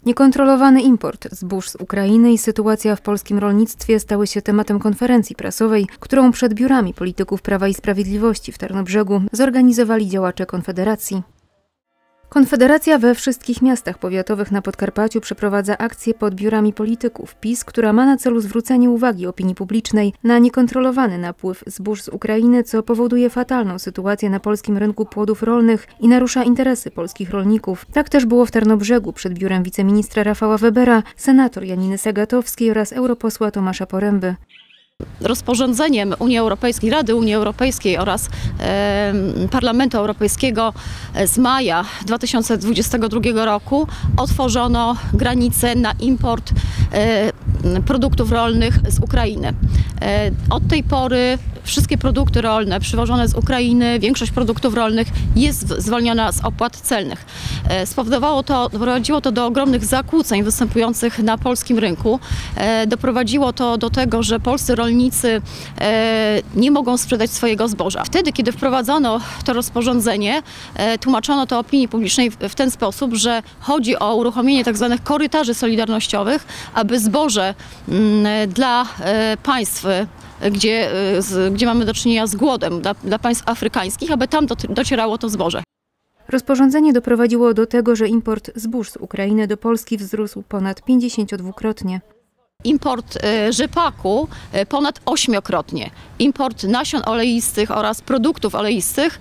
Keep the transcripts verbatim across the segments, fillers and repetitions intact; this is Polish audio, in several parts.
Niekontrolowany import zbóż z Ukrainy i sytuacja w polskim rolnictwie stały się tematem konferencji prasowej, którą przed biurami polityków Prawa i Sprawiedliwości w Tarnobrzegu zorganizowali działacze Konfederacji. Konfederacja we wszystkich miastach powiatowych na Podkarpaciu przeprowadza akcję pod biurami polityków PiS, która ma na celu zwrócenie uwagi opinii publicznej na niekontrolowany napływ zbóż z Ukrainy, co powoduje fatalną sytuację na polskim rynku płodów rolnych i narusza interesy polskich rolników. Tak też było w Tarnobrzegu przed biurem wiceministra Rafała Webera, senator Janiny Sagatowskiej oraz europosła Tomasza Poręby. Rozporządzeniem Unii Europejskiej, Rady Unii Europejskiej oraz e, Parlamentu Europejskiego z maja dwa tysiące dwudziestego drugiego roku otworzono granice na import e, produktów rolnych z Ukrainy. E, od tej pory wszystkie produkty rolne przywożone z Ukrainy, większość produktów rolnych jest zwolniona z opłat celnych. E, spowodowało to, doprowadziło to do ogromnych zakłóceń występujących na polskim rynku. E, doprowadziło to do tego, że polscy rolnicy e, nie mogą sprzedać swojego zboża. Wtedy, kiedy wprowadzono to rozporządzenie, e, tłumaczono to opinii publicznej w, w ten sposób, że chodzi o uruchomienie tzw. korytarzy solidarnościowych, aby zboże m, dla e, państw, Gdzie, gdzie mamy do czynienia z głodem dla, dla państw afrykańskich, aby tam docierało to zboże. Rozporządzenie doprowadziło do tego, że import zbóż z Ukrainy do Polski wzrósł ponad pięćdziesięciodwukrotnie. Import rzepaku ponad ośmiokrotnie. Import nasion oleistych oraz produktów oleistych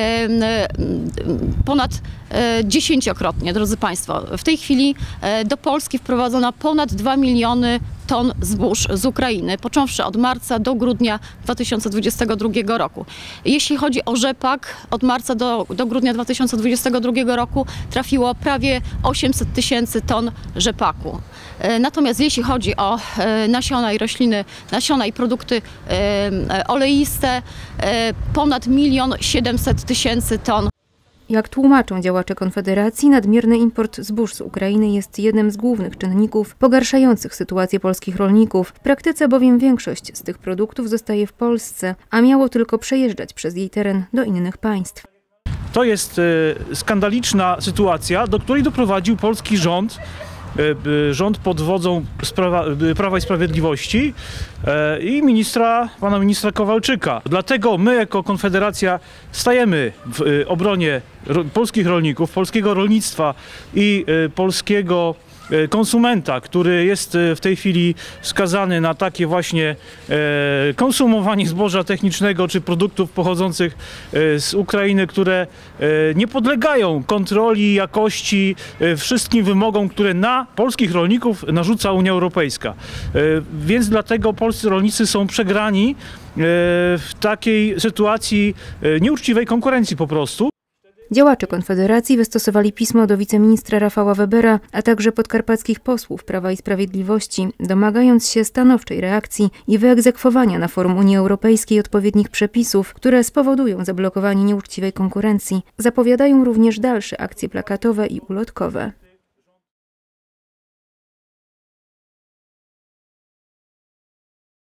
ponad dziesięciokrotnie, drodzy Państwo. W tej chwili do Polski wprowadzono ponad dwa miliony ton zbóż z Ukrainy, począwszy od marca do grudnia dwa tysiące dwudziestego drugiego roku. Jeśli chodzi o rzepak, od marca do, do grudnia dwa tysiące dwudziestego drugiego roku trafiło prawie osiemset tysięcy ton rzepaku. Natomiast jeśli chodzi o nasiona i rośliny, nasiona i produkty oleiste, ponad milion siedemset tysięcy ton. Jak tłumaczą działacze Konfederacji, nadmierny import zbóż z Ukrainy jest jednym z głównych czynników pogarszających sytuację polskich rolników. W praktyce bowiem większość z tych produktów zostaje w Polsce, a miało tylko przejeżdżać przez jej teren do innych państw. To jest skandaliczna sytuacja, do której doprowadził polski rząd. Rząd pod wodzą Sprawa, Prawa i Sprawiedliwości i ministra, pana ministra Kowalczyka. Dlatego my jako Konfederacja stajemy w obronie polskich rolników, polskiego rolnictwa i polskiego konsumenta, który jest w tej chwili skazany na takie właśnie konsumowanie zboża technicznego czy produktów pochodzących z Ukrainy, które nie podlegają kontroli jakości, wszystkim wymogom, które na polskich rolników narzuca Unia Europejska. Więc dlatego polscy rolnicy są przegrani w takiej sytuacji nieuczciwej konkurencji po prostu. Działacze Konfederacji wystosowali pismo do wiceministra Rafała Webera, a także podkarpackich posłów Prawa i Sprawiedliwości, domagając się stanowczej reakcji i wyegzekwowania na forum Unii Europejskiej odpowiednich przepisów, które spowodują zablokowanie nieuczciwej konkurencji. Zapowiadają również dalsze akcje plakatowe i ulotkowe.